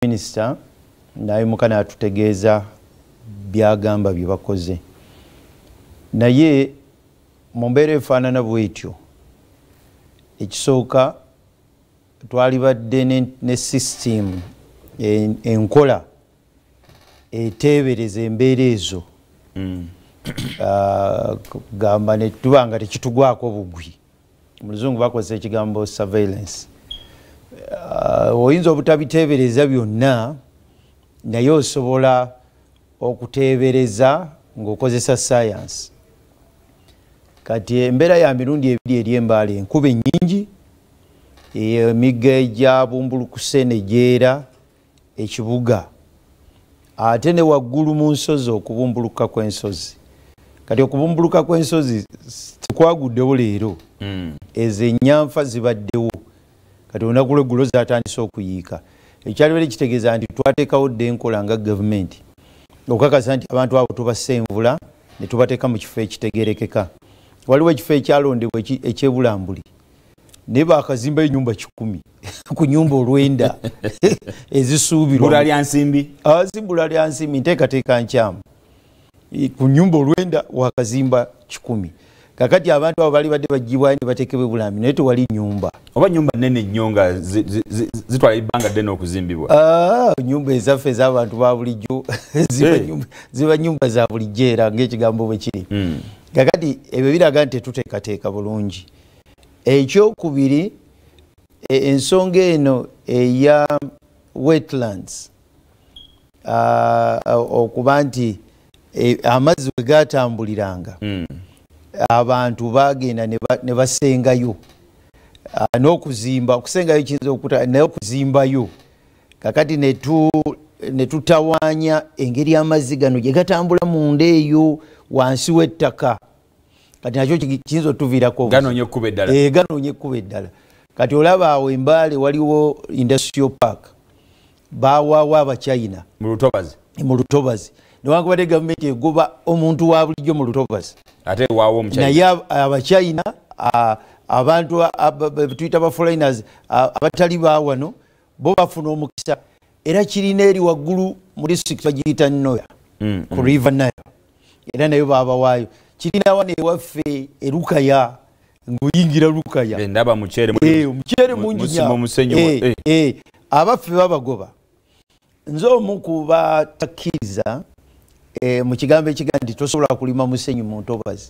Minister naye mukana atutegeeza byagamba bye bakoze naye mu mbeera efaanana bw'etyo ekisooka twali badde ne system enkola eteebereza embeera ezo gamba ne tuba nga tekitugwako bugwi muluzungu bakozesa ekigambo surveillance oyinza obutabiteebereza byonna naye osobola okuteebereza ng'okozesa science kati embeera ya mirundi ebiri eri Mbale enkuba ennyingi emigga egya bumbulukuse negyeera ekibuga ate ne waggulu mu nsozi okubumbuluka kw'ensozi kati okubumbuluka kw'ensozi tekwaguddewo leero ezo ennyamfa zibaddewo kati olunaku lw'eggulo zaatandise okuyiika ekyalibeera kitegeeza nti twateekawo dde enkola nga gavumenti okukakasa nti abantu abo tubassa envula ne tubateeka mu kifo ekitegerekeka waliwo ekifo ekyalondebwa ekyebulambuli naye bakazimba ennyumba 100 ku nyumba 9 ezisuubirwa bula lya nsimbi zimbula lya nsimbi nteekateeka nkyamu ku nyumba 9 wakazimba 100 kakati abantu abo bali badde bagibwa ne bateekebwa bulambi naye tewali nyumba oba nyumba nene nnyo nga zitwala ebbanga ddene okuzimbibwa nyumba ezaffe ez'abantu ba bulijjo ziba nyumba za bulijjo era ng'ekigambo bwe kiri kakati ebyo biraga nti tetuteekateeka bulungi ekyokubiri ensonga eno eya wetlands okuba nti amazzi bwe gatambuliranga abantu bagenda ne basengayo n'okuzimba okusengayo kiyinza okuta naye okuzimbayo kakati ne tutawaanya engeri amazzi gano gye gatambula munda eyo wansi w'ettaka kati nakyo kiyinza otuviirako ganoonye ekkuba eddala kati olaba awo Mbale waliwo industrial park bawaawo abachina mu lutobazi newankubadde gavumenti egoba omuntu wa bulijjo mu lutobazi ate waawo naye abachina abantu tuyita ba foreigners abatali bawano bo bafuna omukisa era kirina eri waggulu mu district bagiyita Noya ku River Nile era nayo babawaayo kirina wano ewaffe erukaya ng'oyingira lukaya ndaba omuceere mungi abaffe babagoba nze omu kuba takkiriza mu kigambo ekiga nti tosobola kulima musenyu mu ntobazi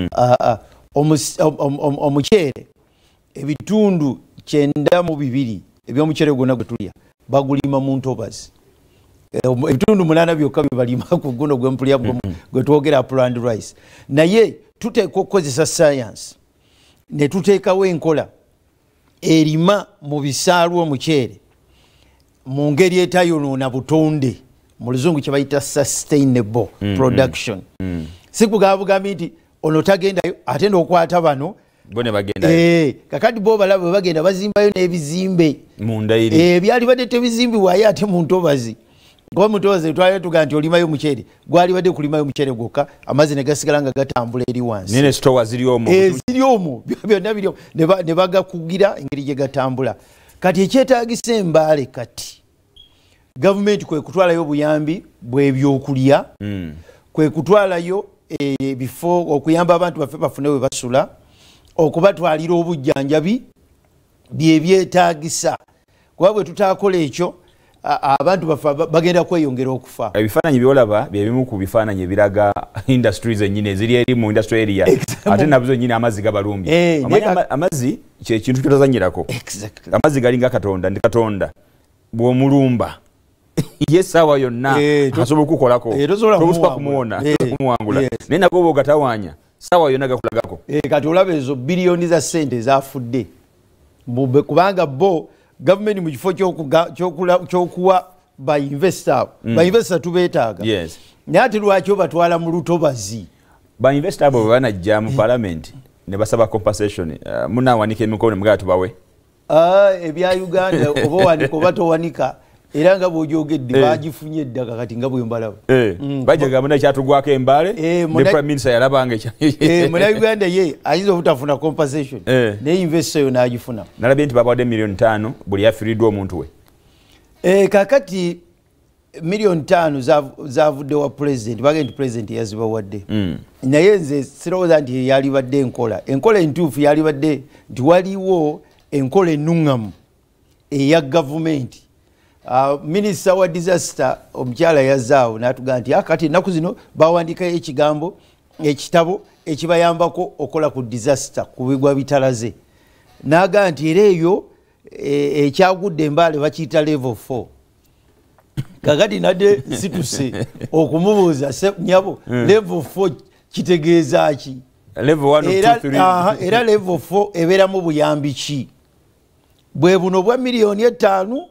omuceere ebitundu 92 eby'omuceere gwonna gwe tulya bagulima mu ntobazi ebitundu 8 byokka bye balima ku guno gwempulya gwe twogera planned rice naye tuteeka okukozesa science ne tuteekawo enkola erima mu bisaalu omuceere mu ngeri etayonoona butonde mu luzungu kye bayita sustainable production si kugabugambi nti ono tagendayo ate n'okwata bano kakati bo balaba bwe bagenda bazimbayo n'ebizimbe byali badde tebizimbibwayo ate mu ntobazi kuba mu ntobazi twali tugaa nti olimayo muceere gwali badde kulimayo muceere gwokka amazzi ne gasigala nga gatambula eri wansi ziri omwo byonna biri ne bagakugira engeri gye gatambula kati ekyetagisa Mbale kati gavumenti kwe kutwalayo obuyambi bw'ebyokulya kwe kutwalayo ebifo okuyamba abantu baffe bafune we basula okubatwalira obujjanjabi byebyetagisa kuba bwe tutakola ekyo abantu baffe bagenda kweyongera okufa ebifaananyi byolaba byebimu ku bifaananyi ebiraga industries ennyini eziri eri mu industry area ate nabuzo nyine amazzi gabalumbye amazzi kyekintu kyotazanyirako amazzi galinga katonda ndi katonda bw'omulumba yesawa yonna asobola okukolako tobutuka kumuwona kumuwangula naye nago bw'ogatawanya sawa yonna gakulagako kati olaba ezo biliyoni za sente ezafudde kubanga bo gavumenti mu kifo ky'okuwa bainvesta tubeetaaga naye ate lwaki obatwala mu lutobazi bainvesta abo bwe banajja mu palamenti ne basaba compensation munawanika emikono mugala tubawe ebya Uganda oba wanika oba towanika era nga bw'ogyogedde bagifunye eddaka kati nga bwe mbalaba bajjaga muna kyatugwako Mbale ne prime minister yalabanga muna Uganda ye ayinza obutafuna compensation naye investor yo n'agifuna nalabye nti babawadde $5 million buli yafiiriddwa omuntu we Kakati million 5 zavudde wa president bagenda president yazibawadde naye nze sirowooza nti yalibadde enkola entuufu yalibadde nti waliwo enkola ennungamu eya gavumenti. Minisita wa disaster omukyala yazaawo n'atugamba nti akati ennaku zino bawandikayo ekitabo ekibayambako okola ku disaster ku bigwa bitalaze n'agamba nti era eyo ekyagudde Mbale bakiyita level 4. Kakati nadde situse okumubuuza nyabo level 4 kitegeeza ki? Level 1 2 3 era level 4 ebeeramu buyambi ki? Bwe buno bwa milioni 5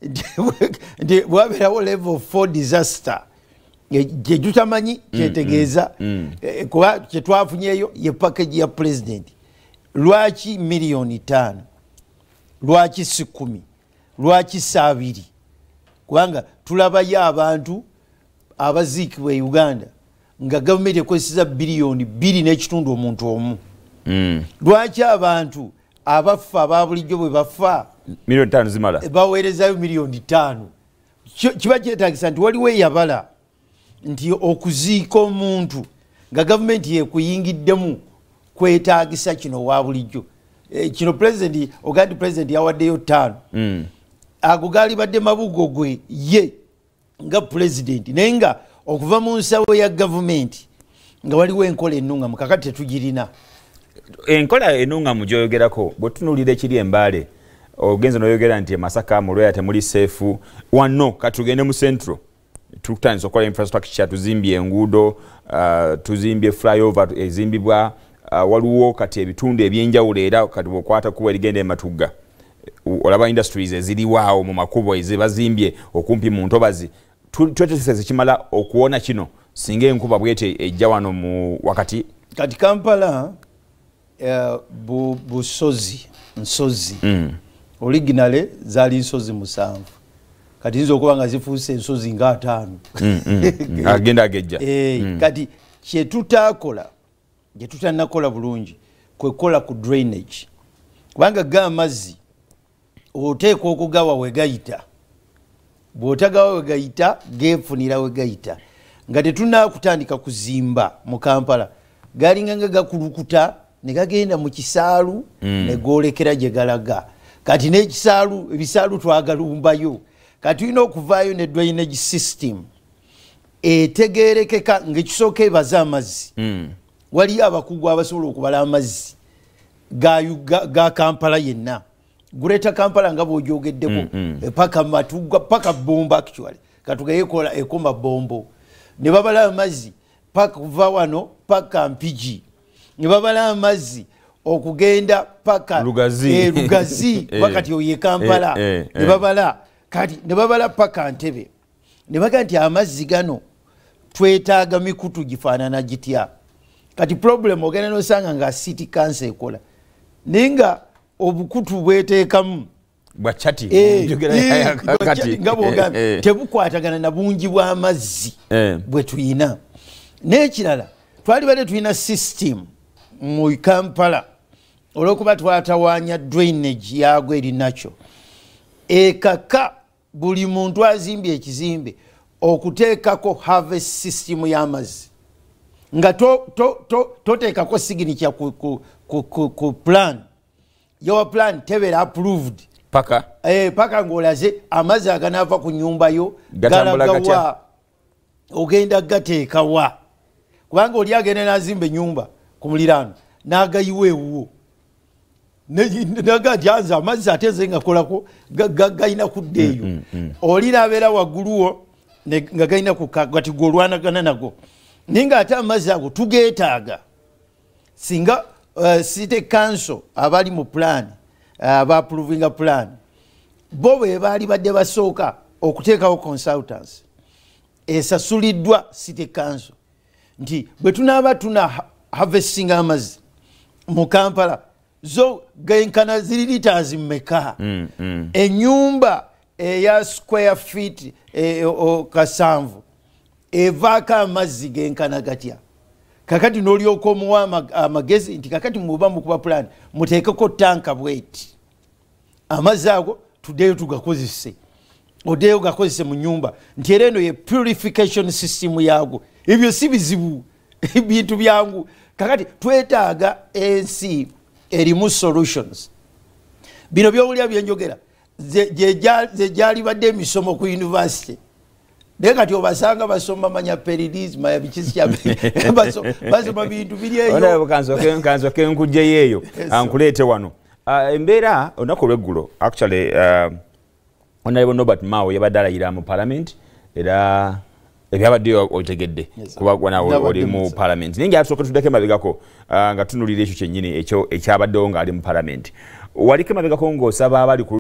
bwabeerawo level 4 disaster gye tutamanyi kyetegeeza kuba kyetwafunyeyo ye package ya president. Lwaki milioni 5? Lwaki si 10? Lwaki si 2? Kubanga tulabayo abantu abaziikibwa e Uganda nga gavumenti ekozesa bilioni 2.5 omuntu omu. Lwaki abantu abafa ababulijjo bwe bafa milioni 5 zimala baweerezayo milioni 5? Kiba kyetagisa nti waliwo eyabala nti okuziika omuntu nga gavumenti yekuyingiddemu kwetagisa kino wa bulijjo. Kino president ogandi president yawaddeyo 5 ago gali badde mabugo gwe ye nga president naye nga okuva mu nsawo ya gavumenti nga waliwo enkola ennungamu kakati tetugirina. Enkola ennungamu gyoyogerako bwe tunuulira ekiri Mbale ogenza n'oyogera nti Masaka mu Lwera temuli seefu wano katugende mu central tutandise okukola infrastructure tuzimbye enguudo tuzimbye flyover ezimbibwa waliwo kati ebitundu ebyenjawulo era kati bwokwata kuba erigenda ematugga olaba industries eziriwaawo mu makubo ezibazimbye okumpi mu ntobazi tweteseze kimala okuwona kino singa enkuba bwete ejja wano mu wakati kati Kampala busozi nsozi originally zali nsozi 7 kati nzo okuba nga zifuuse ensozi nga 5 agenda agejja kati kyetutakola gyetutanakola bulungi kwekola ku drainage kubanga ga amazzi oteeka okugawa wegayita bw'otagawa wegayita geefunira wegayita nga tetunakutandika kuzimba mu Kampala galinga nga gakulukuta ne gagenda mu kisaalu ne goolekera gye galaga kati n'ekisaalu ebisaalu twagalumbayo kati tulina okuvaayo ne drainage system etegeerekeka ng'ekisooka ebaza amazzi waliyo abakugu abasobola okubala amazzi ga Kampala yenna Greater Kampala nga bw'ogyogeddeko paka Matugga paka Bombo actually katugayekola ekoma Bombo ne babala amazzi paka kuva wano paka Mpigi ne babala amazzi okugenda paka Lugazi wakati oye Kampala ne babala kati ne babala paka Ntebe ne baga nti amazzi gano twetaaga mikutu gifaanana gitya kati problem ogenda nosanga nga city council ekola ninga obukutu bweteekamu bwachati tebukwatagana na bungi bw'amazzi bwe tuyina. N'ekirala twali badde tuyina system mu Kampala olw'okuba twatawaanya drainage yaagwo erinakyo ekaka buli muntu azimbye ekizimbe okuteekako harvest system y'amazzi nga toteekako signature ku plan your plan tebera approved paka ng'olaze amazzi aganaava ku nnyumba yo galagawa ogenda gateekawa kubanga oli agenda n'azimba ennyumba ku muliraano n'agayiwa ewuwo naga nti anze amazzi ate nze ngakolako gayina kudda eyo oli n'abeera wagguluwo nga gayina kati gw'olwanagana nago naye ng'ate amazzi ago tugeetaaga singa city council abali mu plan approving plan bo bwe baali badde basooka okuteekawo consultants esasuliddwa city council nti bwe tunaaba tuna harvesting amazzi mu Kampala zo genkana ziri liters mmeka ennyumba eya square feet kasanvu evaako amazzi genkana gatya kakati n'olyoka omuwa amagezi nti kakati muba mukuba plan muteekeko tanka bweti amazzi ago tuddeyo tugakozese odeyo gakozese mu nyumba nti era eno ye purification system yago ebyo si bizibu bintu byangu kakati twetaaga ensi erimu solutions bino byowulya byenjogera ze gyali badde emisomo ku university naye kati obasanga basoma manya periodism ya bikisi kya basoma bintu biri eyo kanzo kenkujjeyo eyo ankuleete wano embeera olunaku lweggulo actually Honorable Norbert Mao yabadde alayira mu parliament era ebyabadde otegedde kuba gwana oli mu parliament naye ngatusooka tuddeko emabegako nga tunulira ekyo kyennyini ekyo ekyabaddewo ng'ali mu parliament waliko emabegako ng'osaba abali